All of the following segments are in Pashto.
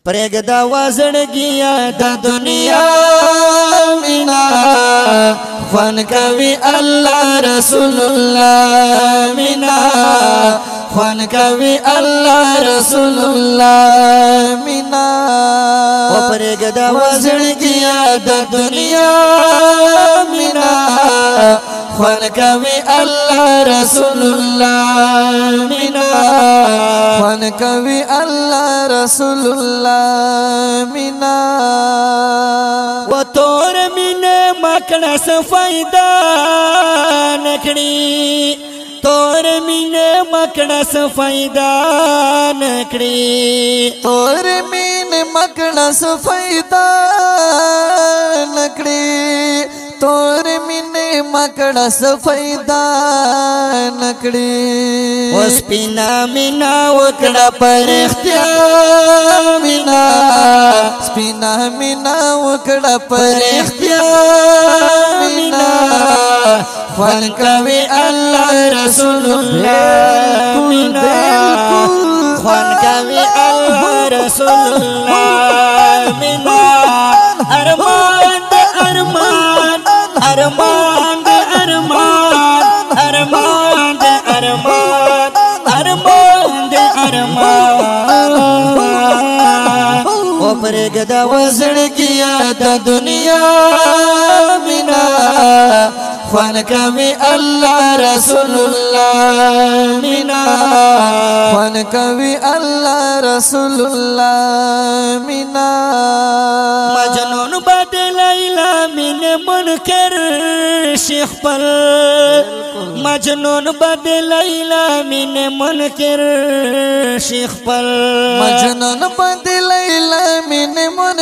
پرېږده وزړګیا د دنیا مینا خوان کوي الله رسول الله مینا خوان کوي الله رسول الله مینا او پرېږده وزړګیا د دنیا مینا خوان کوي الله رسول الله مینا خوان کوي الله رسول الله مینا و تور مینه مکړه سفیدا نکړي تور مینه مکړه سفیدا نکړي تور مینه مکړه سفیدا نکړي تور مینه مکړه سفیدا نکړي اوس پینا مینا وکړه پر اختیار مینا سپینا مینا وکړه پر اختیار مینا خوان کوي الله رسول الله مینا خوان کوي الله رسول الله مینا ارمان د ارمان ارمان د ارمان ارمان د ارمان ارمان د ارمان او پرېږده وزړګیا د دنیا مینا خوان کوي الله رسول الله مینا خوان کوي الله رسول الله مینا مجنون بد لیلا من منکر شیخ پر مجنون بد لیلا من منکر شیخ پر مجنون بد لیلا من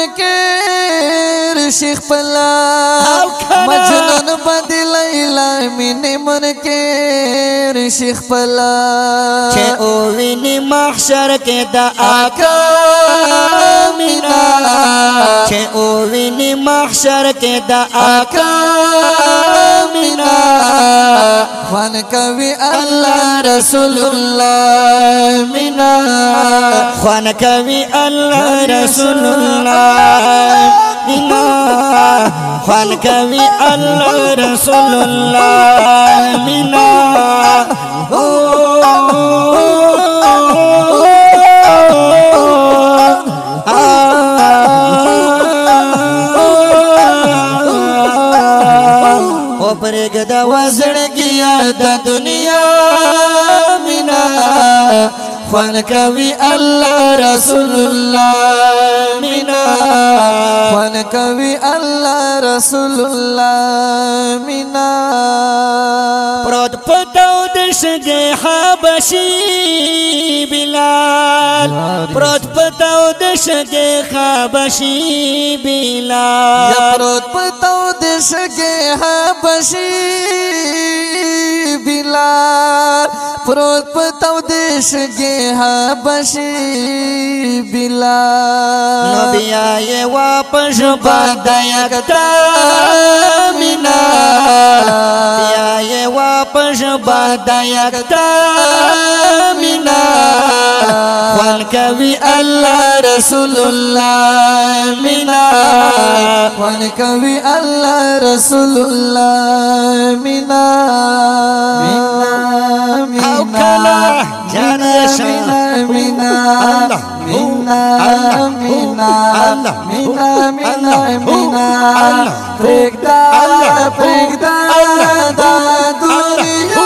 منکر شیخ پلا مجنون بد لیلا من منکر شیخ پلا چه او ویني محشر کې د آقا مینا چه او ویني محشر کې د آقا مینا خوان کوي الله رسول الله مینا خوان کوي الله رسول الله مینا خوان کوي الله رسول الله مینا او پرېږده وزړګیا د دنیا مینا خوان کوي الله رسول الله مینا خوان کوي الله رسول الله مینا پروت پتاو د شګې حبشي بلال پروت پتاو د شګې حبشي بلال یا پروت پتاو د شګې حبشي بلال پروت پتاو د شګې حبشي بلال نو بیا یې واپس باندې یکتا مینا بیا یې واپس باندې یکتا مینا خوان کوي الله رسول الله مینا خوان کوي الله رسول الله مینا او کلا جان مینا مینا مینا مینا مینا مینا مینا پرېږده پرېږده دا دنیا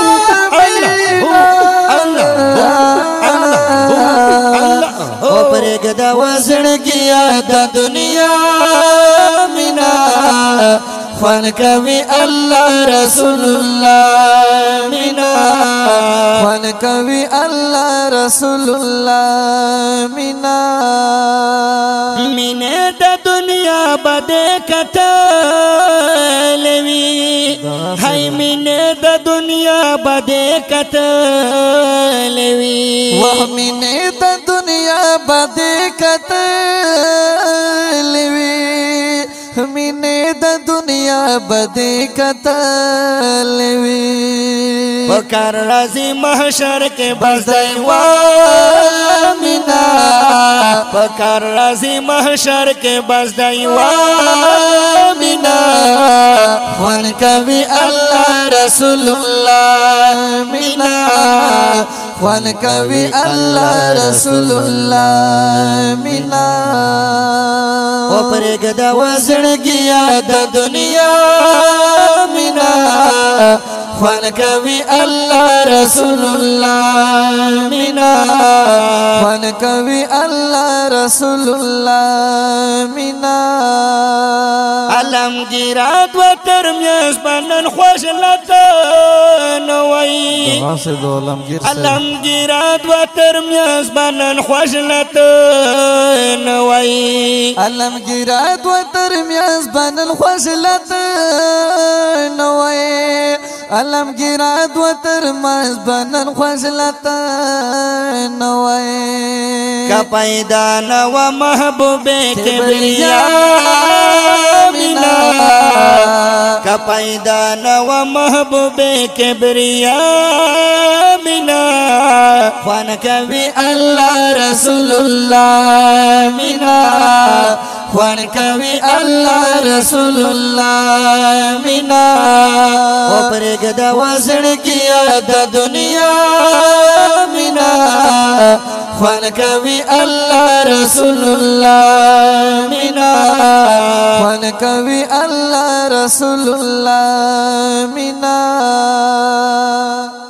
او پرېږده وزړګیا د دنیا مینا خوان کوي الله رسول الله مینا خوان کوي الله رسول الله مینا مینه د دنیا بده کتلوي هاي مینه د دنیا بده کتلوي واه مینه د دنیا بده کتلوي مینه د دنیا بدی کتلوی پکار رازی محشر کے بس دیوا مینا پکار رازی محشر کے بس دیوا مینا خوان کوي الله رسول الله مینا خوان کوي الله رسول الله مینا او پرګ دا وزړګیا د دنیا مینا خوان کوي الله رسول الله مینا خوان کوي الله رسول الله مینا علمگیرات و ترمیز بنن خوش لطنوی علمگیرات و ترمیز بنن خوش لطنوی علمگیرات و ترمیز بنن خوش لطنوی علمگیرات و ترمیز بنن خوش لطنوی کا پیدا نو محبوب کبریا مینا کا پیدا نو محبوب کبریا مینا خوان کوي الله رسول الله مینا خوان کوي الله رسول الله مینا او پرګ دا وزړګیا د دنیا مینا خوان کوي الله رسول الله مینا خوان کوي الله رسول الله مینا